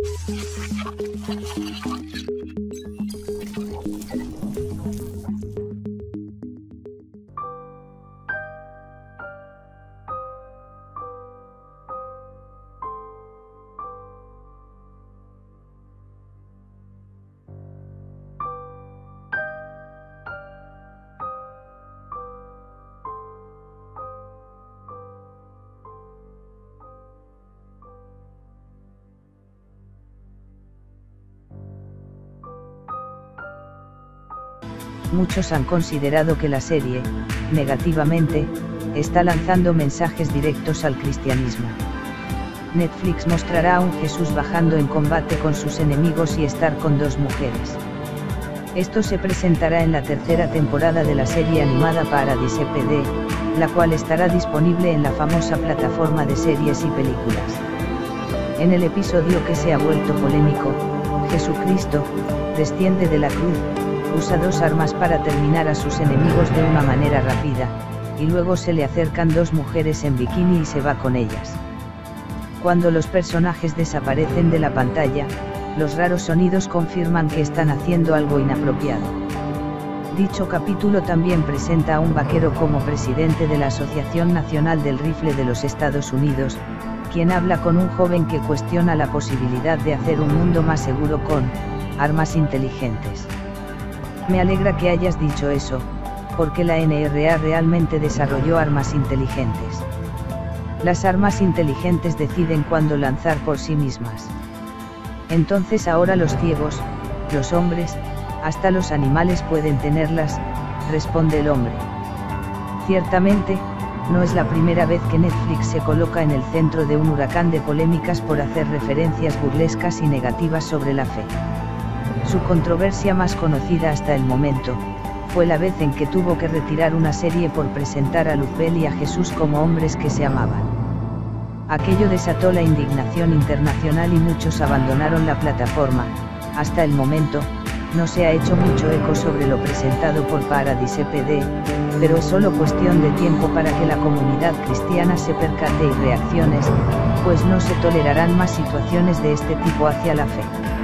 Muchos han considerado que la serie, negativamente, está lanzando mensajes directos al cristianismo. Netflix mostrará a un Jesús bajando en combate con sus enemigos y estar con dos mujeres. Esto se presentará en la tercera temporada de la serie animada Paradise PD, la cual estará disponible en la famosa plataforma de series y películas. En el episodio que se ha vuelto polémico, Jesucristo desciende de la cruz, usa dos armas para terminar a sus enemigos de una manera rápida, y luego se le acercan dos mujeres en bikini y se va con ellas. Cuando los personajes desaparecen de la pantalla, los raros sonidos confirman que están haciendo algo inapropiado. Dicho capítulo también presenta a un vaquero como presidente de la Asociación Nacional del Rifle de los Estados Unidos, quien habla con un joven que cuestiona la posibilidad de hacer un mundo más seguro con armas inteligentes. Me alegra que hayas dicho eso, porque la NRA realmente desarrolló armas inteligentes. Las armas inteligentes deciden cuándo lanzar por sí mismas. Entonces ahora los ciegos, los hombres, hasta los animales pueden tenerlas, responde el hombre. Ciertamente, no es la primera vez que Netflix se coloca en el centro de un huracán de polémicas por hacer referencias burlescas y negativas sobre la fe. Su controversia más conocida hasta el momento, fue la vez en que tuvo que retirar una serie por presentar a Luzbel y a Jesús como hombres que se amaban. Aquello desató la indignación internacional y muchos abandonaron la plataforma. Hasta el momento, no se ha hecho mucho eco sobre lo presentado por Paradise PD, pero es solo cuestión de tiempo para que la comunidad cristiana se percate y reaccione, pues no se tolerarán más situaciones de este tipo hacia la fe.